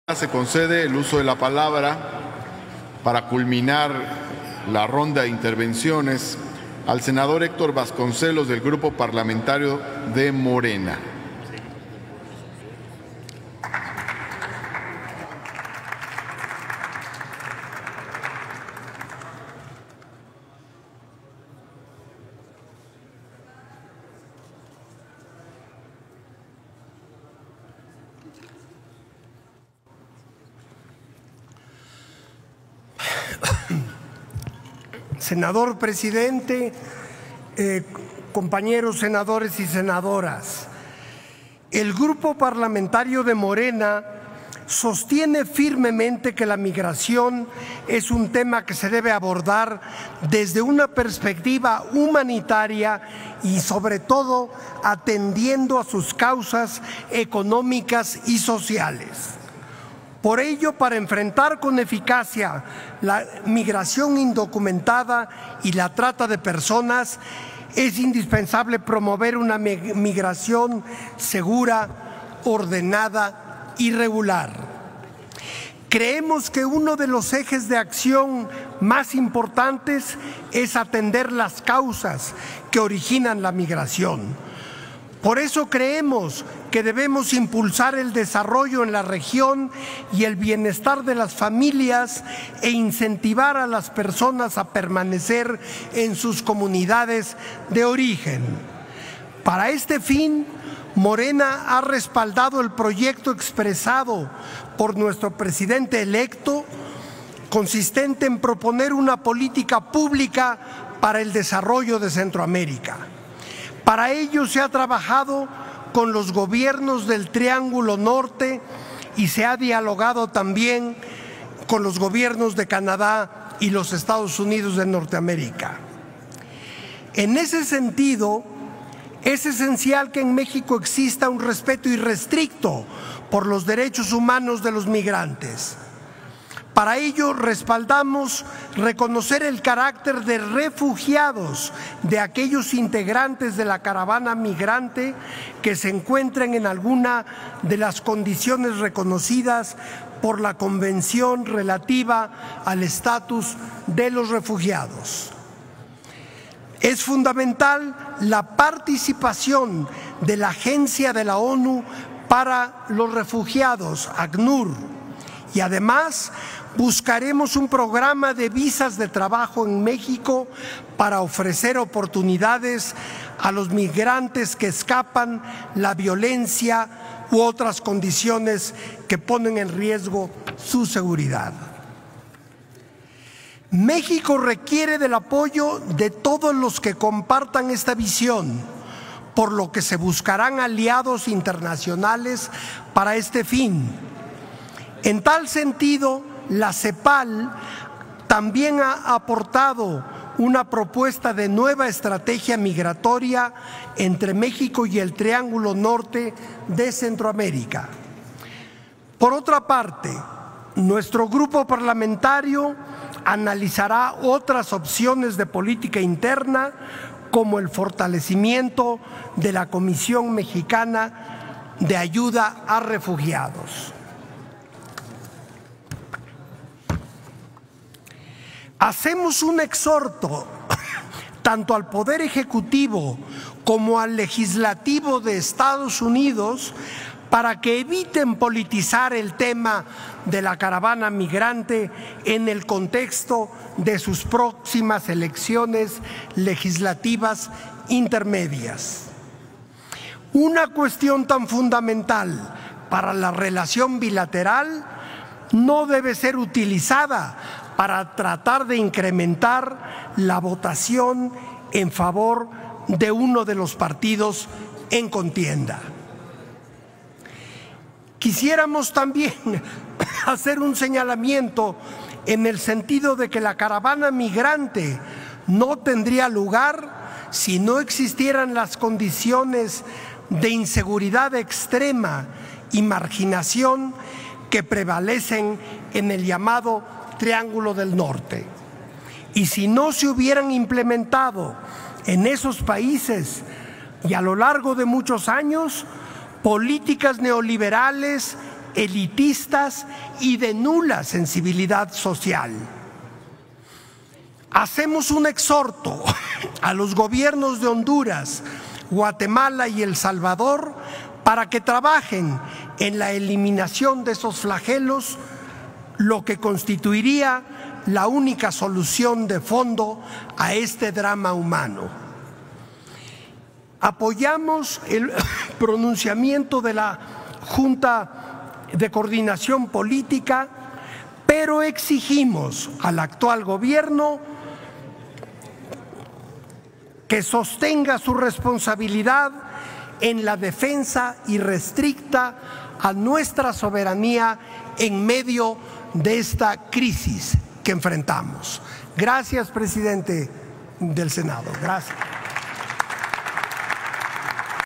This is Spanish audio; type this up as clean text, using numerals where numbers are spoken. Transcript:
Se concede el uso de la palabra para culminar la ronda de intervenciones al senador Héctor Vasconcelos del Grupo Parlamentario de Morena. Senador presidente, compañeros senadores y senadoras, el Grupo Parlamentario de Morena sostiene firmemente que la migración es un tema que se debe abordar desde una perspectiva humanitaria y sobre todo atendiendo a sus causas económicas y sociales. Por ello, para enfrentar con eficacia la migración indocumentada y la trata de personas, es indispensable promover una migración segura, ordenada y regular. Creemos que uno de los ejes de acción más importantes es atender las causas que originan la migración. Por eso creemos que debemos impulsar el desarrollo en la región y el bienestar de las familias e incentivar a las personas a permanecer en sus comunidades de origen. Para este fin, Morena ha respaldado el proyecto expresado por nuestro presidente electo, consistente en proponer una política pública para el desarrollo de Centroamérica. Para ello se ha trabajado con los gobiernos del Triángulo Norte y se ha dialogado también con los gobiernos de Canadá y los Estados Unidos de Norteamérica. En ese sentido, es esencial que en México exista un respeto irrestricto por los derechos humanos de los migrantes. Para ello respaldamos reconocer el carácter de refugiados de aquellos integrantes de la caravana migrante que se encuentren en alguna de las condiciones reconocidas por la Convención relativa al estatus de los refugiados. Es fundamental la participación de la Agencia de la ONU para los Refugiados, ACNUR, y además buscaremos un programa de visas de trabajo en México para ofrecer oportunidades a los migrantes que escapan la violencia u otras condiciones que ponen en riesgo su seguridad. México requiere del apoyo de todos los que compartan esta visión, por lo que se buscarán aliados internacionales para este fin. En tal sentido, la CEPAL también ha aportado una propuesta de nueva estrategia migratoria entre México y el Triángulo Norte de Centroamérica. Por otra parte, nuestro grupo parlamentario analizará otras opciones de política interna, como el fortalecimiento de la Comisión Mexicana de Ayuda a Refugiados. Hacemos un exhorto tanto al Poder Ejecutivo como al Legislativo de Estados Unidos para que eviten politizar el tema de la caravana migrante en el contexto de sus próximas elecciones legislativas intermedias. Una cuestión tan fundamental para la relación bilateral no debe ser utilizada para tratar de incrementar la votación en favor de uno de los partidos en contienda. Quisiéramos también hacer un señalamiento en el sentido de que la caravana migrante no tendría lugar si no existieran las condiciones de inseguridad extrema y marginación que prevalecen en el llamado Triángulo del Norte. Y si no se hubieran implementado en esos países y a lo largo de muchos años políticas neoliberales elitistas y de nula sensibilidad social. Hacemos un exhorto a los gobiernos de Honduras, Guatemala y El Salvador para que trabajen en la eliminación de esos flagelos, lo que constituiría la única solución de fondo a este drama humano. Apoyamos el pronunciamiento de la Junta de Coordinación Política, pero exigimos al actual gobierno que sostenga su responsabilidad en la defensa irrestricta a nuestra soberanía en medio de esta crisis que enfrentamos. Gracias, presidente del Senado. Gracias.